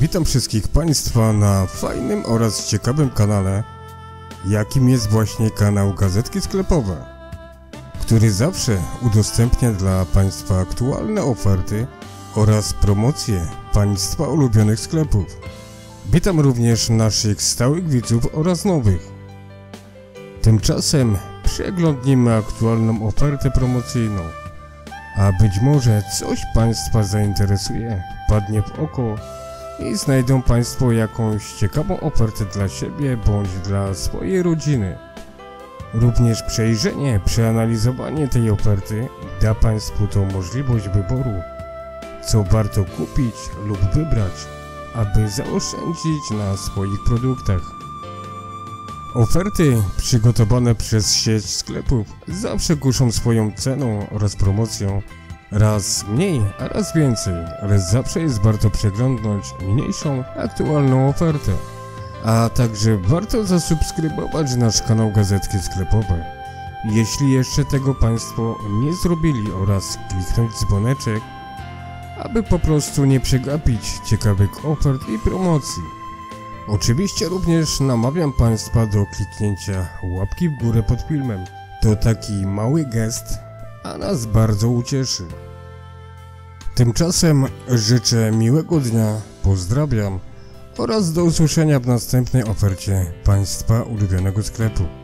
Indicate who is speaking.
Speaker 1: Witam wszystkich Państwa na fajnym oraz ciekawym kanale, jakim jest właśnie kanał Gazetki Sklepowe, który zawsze udostępnia dla Państwa aktualne oferty oraz promocje Państwa ulubionych sklepów. Witam również naszych stałych widzów oraz nowych. Tymczasem przeglądnijmy aktualną ofertę promocyjną, a być może coś Państwa zainteresuje, padnie w oko i znajdą Państwo jakąś ciekawą ofertę dla siebie bądź dla swojej rodziny. Również przejrzenie, przeanalizowanie tej oferty da Państwu tą możliwość wyboru, co warto kupić lub wybrać, aby zaoszczędzić na swoich produktach. Oferty przygotowane przez sieć sklepów zawsze kuszą swoją ceną oraz promocją. Raz mniej, a raz więcej, ale zawsze jest warto przeglądnąć mniejszą, aktualną ofertę. A także warto zasubskrybować nasz kanał Gazetki Sklepowe, jeśli jeszcze tego Państwo nie zrobili, oraz kliknąć dzwoneczek, aby po prostu nie przegapić ciekawych ofert i promocji. Oczywiście również namawiam Państwa do kliknięcia łapki w górę pod filmem. To taki mały gest, a nas bardzo ucieszy. Tymczasem życzę miłego dnia, pozdrawiam oraz do usłyszenia w następnej ofercie Państwa ulubionego sklepu.